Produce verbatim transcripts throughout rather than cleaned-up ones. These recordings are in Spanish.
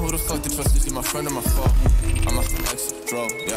who the fuck to trust, is he my friend or my foe? I'm a ex draw, yeah.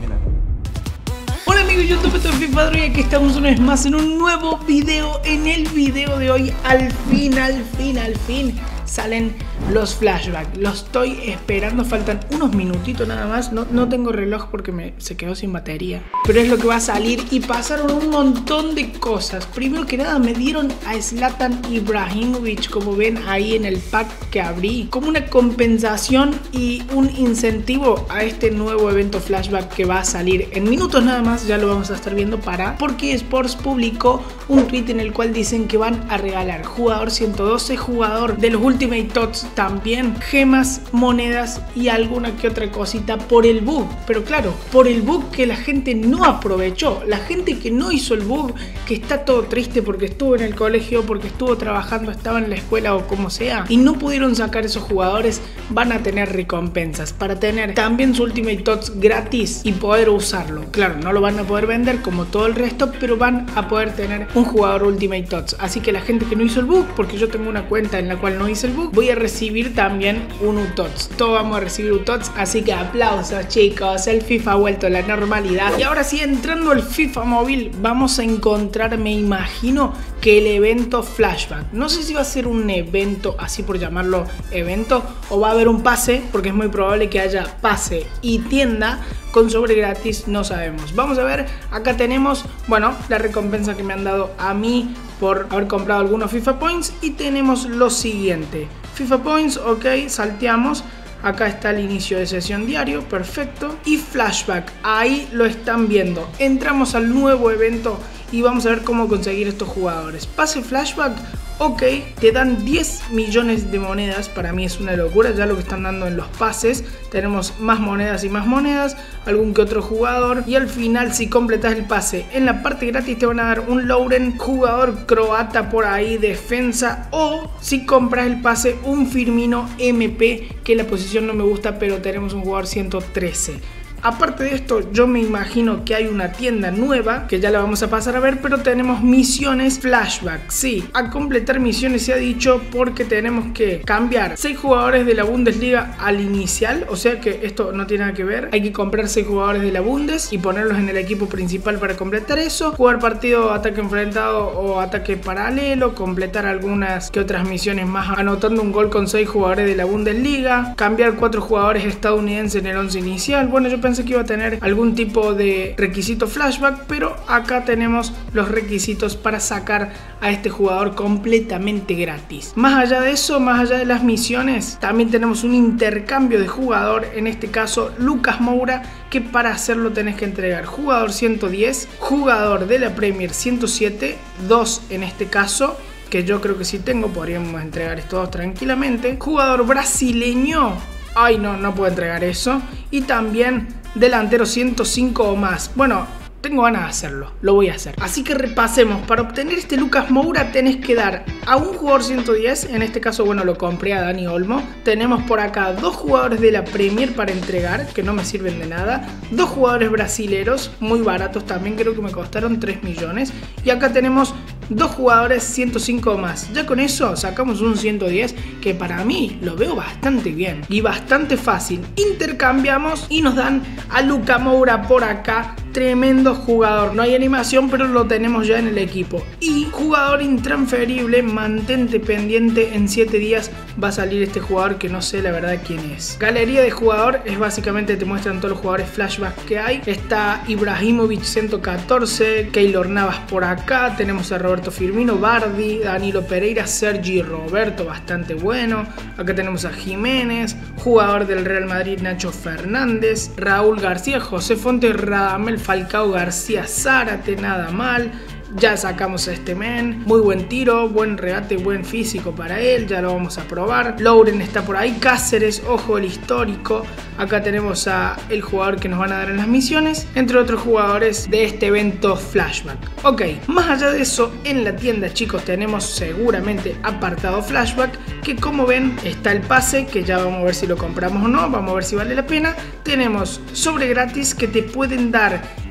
Hola amigos YouTube, esto es FIFA y aquí estamos una vez más en un nuevo video. En el video de hoy, al fin, al fin, al fin salen los flashbacks. Los estoy esperando, faltan unos minutitos nada más. No, no tengo reloj porque me, se quedó sin batería, pero es lo que va a salir y pasaron un montón de cosas. Primero que nada me dieron a Zlatan Ibrahimovic, como ven ahí en el pack que abrí, como una compensación y un incentivo a este nuevo evento flashback que va a salir en minutos nada más. Ya lo vamos a estar viendo para porque Sports publicó un tweet en el cual dicen que van a regalar jugador ciento doce, jugador de los Ultimate Tots, también gemas, monedas y alguna que otra cosita por el bug. Pero claro, por el bug que la gente no aprovechó, la gente que no hizo el bug, que está todo triste porque estuvo en el colegio, porque estuvo trabajando, estaba en la escuela o como sea y no pudieron sacar esos jugadores, van a tener recompensas para tener también su Ultimate Tots gratis y poder usarlo. Claro, no lo van a poder vender como todo el resto, pero van a poder tener un jugador Ultimate Tots. Así que la gente que no hizo el bug, porque yo tengo una cuenta en la cual no hice el bug, voy a recibir también un U TOTS. Todos vamos a recibir U TOTS, así que aplausos chicos, el FIFA ha vuelto a la normalidad. Y ahora sí, entrando al FIFA móvil, vamos a encontrar, me imagino, que el evento flashback. No sé si va a ser un evento, así por llamarlo evento, o va a haber un pase, porque es muy probable que haya pase y tienda con sobre gratis, no sabemos. Vamos a ver, acá tenemos, bueno, la recompensa que me han dado a mí por haber comprado algunos FIFA Points. Y tenemos lo siguiente: FIFA Points, ok, salteamos. Acá está el inicio de sesión diario, perfecto. Y flashback, ahí lo están viendo. Entramos al nuevo evento y vamos a ver cómo conseguir estos jugadores. Pase flashback, ok, te dan diez millones de monedas. Para mí es una locura ya lo que están dando en los pases. Tenemos más monedas y más monedas, algún que otro jugador. Y al final, si completas el pase, en la parte gratis te van a dar un Lauren, jugador croata por ahí, defensa. O si compras el pase, un Firmino M P, que la posición no me gusta, pero tenemos un jugador ciento trece. Aparte de esto, yo me imagino que hay una tienda nueva que ya la vamos a pasar a ver, pero tenemos misiones flashback. Sí, a completar misiones se ha dicho, porque tenemos que cambiar seis jugadores de la Bundesliga al inicial, o sea que esto no tiene nada que ver. Hay que comprar seis jugadores de la Bundes y ponerlos en el equipo principal para completar eso. Jugar partido ataque enfrentado o ataque paralelo, completar algunas que otras misiones más anotando un gol con seis jugadores de la Bundesliga, cambiar cuatro jugadores estadounidenses en el once inicial. Bueno, yo pensé Pensé que iba a tener algún tipo de requisito flashback, pero acá tenemos los requisitos para sacar a este jugador completamente gratis. Más allá de eso, más allá de las misiones, también tenemos un intercambio de jugador, en este caso Lucas Moura, que para hacerlo tenés que entregar jugador ciento diez, jugador de la Premier ciento siete, dos en este caso, que yo creo que sí tengo, podríamos entregar estos dos tranquilamente, jugador brasileño, ay no, no puedo entregar eso, y también delantero ciento cinco o más. Bueno, tengo ganas de hacerlo, lo voy a hacer. Así que repasemos. Para obtener este Lucas Moura tenés que dar a un jugador ciento diez. En este caso, bueno, lo compré a Dani Olmo. Tenemos por acá dos jugadores de la Premier para entregar, que no me sirven de nada. Dos jugadores brasileros, muy baratos también, creo que me costaron tres millones. Y acá tenemos dos jugadores ciento cinco o más. Ya con eso sacamos un ciento diez, que para mí lo veo bastante bien y bastante fácil. Intercambiamos y nos dan a Lucas Moura por acá. Tremendo jugador, no hay animación, pero lo tenemos ya en el equipo. Y jugador intransferible, mantente pendiente, en siete días va a salir este jugador que no sé la verdad quién es. Galería de jugador es básicamente, te muestran todos los jugadores flashback que hay. Está Ibrahimovic ciento catorce, Keylor Navas por acá, tenemos a Roberto Firmino, Bardi, Danilo Pereira, Sergi Roberto, bastante bueno. Acá tenemos a Jiménez, jugador del Real Madrid Nacho Fernández, Raúl García, José Fonte, Radamel Falcao García Zárate, nada mal. Ya sacamos a este men, muy buen tiro, buen regate, buen físico para él, ya lo vamos a probar. Lauren está por ahí, Cáceres, ojo el histórico. Acá tenemos a el jugador que nos van a dar en las misiones, entre otros jugadores de este evento flashback. Ok, más allá de eso, en la tienda chicos tenemos seguramente apartado flashback, que como ven está el pase, que ya vamos a ver si lo compramos o no, vamos a ver si vale la pena. Tenemos sobre gratis que te pueden dar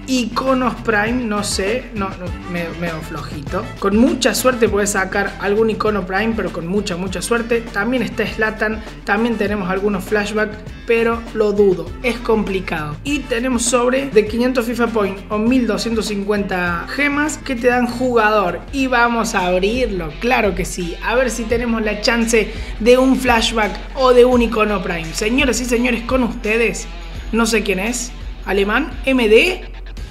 iconos Prime, no sé, no, no medio, medio flojito. Con mucha suerte puedes sacar algún icono Prime, pero con mucha, mucha suerte. También está Zlatan, también tenemos algunos flashbacks, pero lo dudo, es complicado. Y tenemos sobre de quinientos FIFA Point o mil doscientos cincuenta gemas que te dan jugador. Y vamos a abrirlo, claro que sí. A ver si tenemos la chance de un flashback o de un icono Prime. Señoras y señores, con ustedes, no sé quién es, alemán, M D,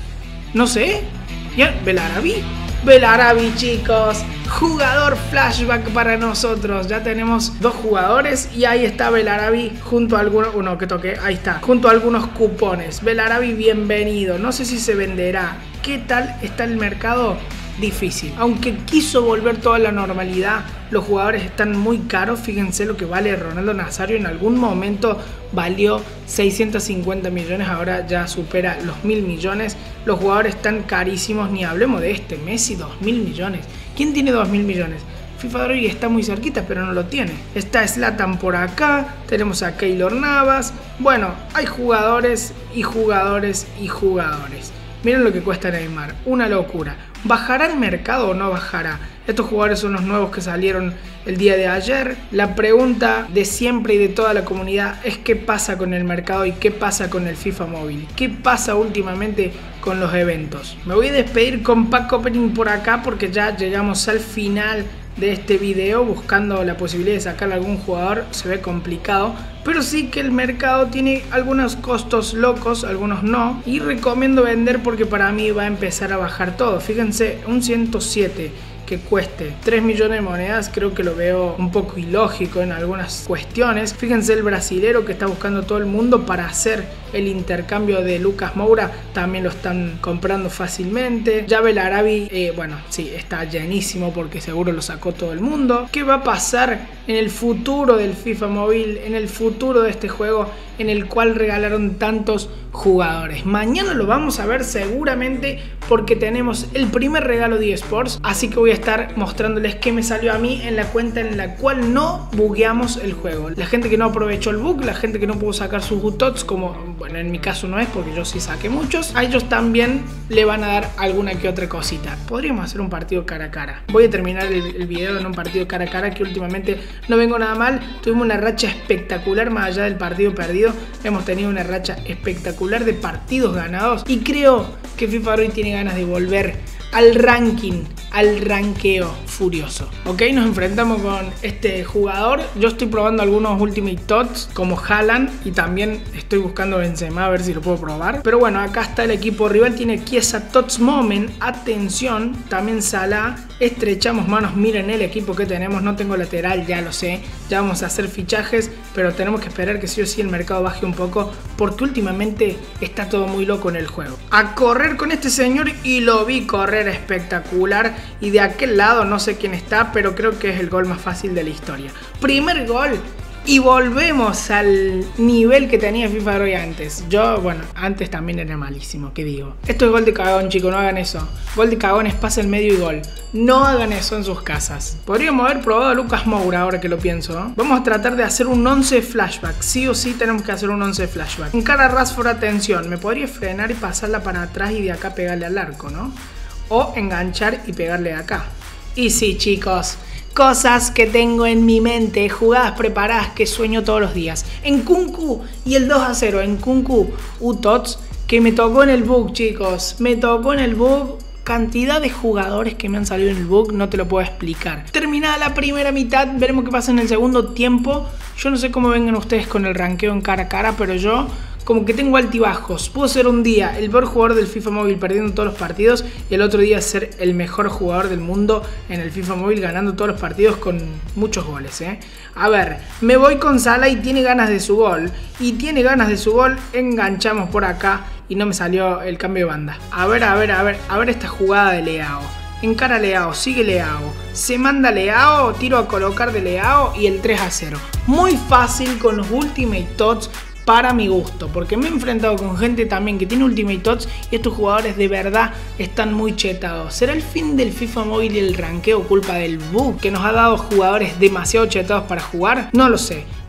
no sé, ya, Belarabi. Belarabi, chicos, jugador flashback para nosotros. Ya tenemos dos jugadores y ahí está Belarabi junto a algunos, uno que toqué, ahí está, junto a algunos cupones. Belarabi, bienvenido. No sé si se venderá. ¿Qué tal está el mercado? Difícil. Aunque quiso volver toda la normalidad, los jugadores están muy caros. Fíjense lo que vale Ronaldo Nazario. En algún momento valió seiscientos cincuenta millones, ahora ya supera los mil millones. Los jugadores están carísimos, ni hablemos de este Messi, dos mil millones. ¿Quién tiene dos mil millones? FIFA hoy está muy cerquita, pero no lo tiene. Está Zlatan por acá, tenemos a Keylor Navas. Bueno, hay jugadores y jugadores y jugadores. Miren lo que cuesta Neymar, una locura. ¿Bajará el mercado o no bajará? Estos jugadores son los nuevos que salieron el día de ayer. La pregunta de siempre y de toda la comunidad es qué pasa con el mercado y qué pasa con el FIFA móvil. ¿Qué pasa últimamente con los eventos? Me voy a despedir con pack opening por acá porque ya llegamos al final de este video, buscando la posibilidad de sacar a algún jugador. Se ve complicado, pero sí que el mercado tiene algunos costos locos, algunos no, y recomiendo vender porque para mí va a empezar a bajar todo. Fíjense, un ciento siete que cueste tres millones de monedas, creo que lo veo un poco ilógico en algunas cuestiones. Fíjense el brasilero que está buscando todo el mundo para hacer el intercambio de Lucas Moura, también lo están comprando fácilmente. Ya Belarabi, eh, bueno, sí, está llenísimo porque seguro lo sacó todo el mundo. ¿Qué va a pasar en el futuro del FIFA móvil, en el futuro de este juego en el cual regalaron tantos jugadores? Mañana lo vamos a ver seguramente porque tenemos el primer regalo de eSports, así que voy a estar mostrándoles qué me salió a mí en la cuenta en la cual no bugueamos el juego. La gente que no aprovechó el bug, la gente que no pudo sacar sus U T O Ts, como bueno, en mi caso no es porque yo sí saqué muchos, a ellos también le van a dar alguna que otra cosita. Podríamos hacer un partido cara a cara. Voy a terminar el, el video en un partido cara a cara que últimamente no vengo nada mal. Tuvimos una racha espectacular más allá del partido perdido. Hemos tenido una racha espectacular de partidos ganados y creo que FIFA hoy tiene ganas de volver al ranking, al ranqueo furioso. Ok, nos enfrentamos con este jugador. Yo estoy probando algunos Ultimate Tots como Haaland y también estoy buscando Benzema a ver si lo puedo probar. Pero bueno, acá está el equipo rival, tiene Chiesa, Tots Moment, atención, también Salah. Estrechamos manos, miren el equipo que tenemos, no tengo lateral, ya lo sé. Ya vamos a hacer fichajes, pero tenemos que esperar que sí o sí el mercado baje un poco porque últimamente está todo muy loco en el juego. A correr con este señor y lo vi correr espectacular, y de aquel lado no sé quién está, pero creo que es el gol más fácil de la historia. Primer gol y volvemos al nivel que tenía FIFA hoy antes. Yo, bueno, antes también era malísimo, ¿qué digo? Esto es gol de cagón, chicos, no hagan eso. Gol de cagón es pase al medio y gol. No hagan eso en sus casas. Podríamos haber probado a Lucas Moura ahora que lo pienso, ¿no? Vamos a tratar de hacer un once flashback. Sí o sí tenemos que hacer un once flashback. En cara a Rashford, atención, me podría frenar y pasarla para atrás y de acá pegarle al arco, ¿no? O enganchar y pegarle acá. Y sí, chicos, cosas que tengo en mi mente, jugadas preparadas que sueño todos los días. En Nkunku y el dos a cero, en Nkunku U T O Ts, que me tocó en el bug, chicos. Me tocó en el bug. Cantidad de jugadores que me han salido en el bug, no te lo puedo explicar. Terminada la primera mitad, veremos qué pasa en el segundo tiempo. Yo no sé cómo vengan ustedes con el ranqueo en cara a cara, pero yo como que tengo altibajos. Puedo ser un día el peor jugador del FIFA móvil perdiendo todos los partidos y el otro día ser el mejor jugador del mundo en el FIFA móvil ganando todos los partidos con muchos goles, ¿eh? A ver, me voy con Salah y tiene ganas de su gol. Y tiene ganas de su gol, enganchamos por acá y no me salió el cambio de banda. A ver, a ver, a ver, a ver esta jugada de Leao. Encara Leao, sigue Leao, se manda Leao, tiro a colocar de Leao y el tres a cero. Muy fácil con los Ultimate Tots para mi gusto, porque me he enfrentado con gente también que tiene Ultimate Tots y estos jugadores de verdad están muy chetados. ¿Será el fin del FIFA móvil y el ranqueo culpa del bug que nos ha dado jugadores demasiado chetados para jugar? No lo sé.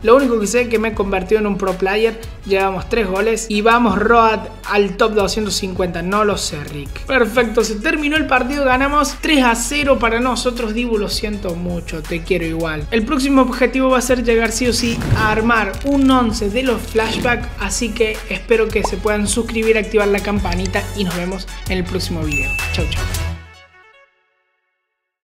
Lo único que sé es que me he convertido en un pro player. Llevamos tres goles y vamos Road al top doscientos cincuenta. No lo sé, Rick. Perfecto, se terminó el partido. Ganamos tres a cero para nosotros. Dibu, lo siento mucho, te quiero igual. El próximo objetivo va a ser llegar sí o sí a armar un once de los flashbacks. Así que espero que se puedan suscribir, activar la campanita y nos vemos en el próximo video. Chau, chau.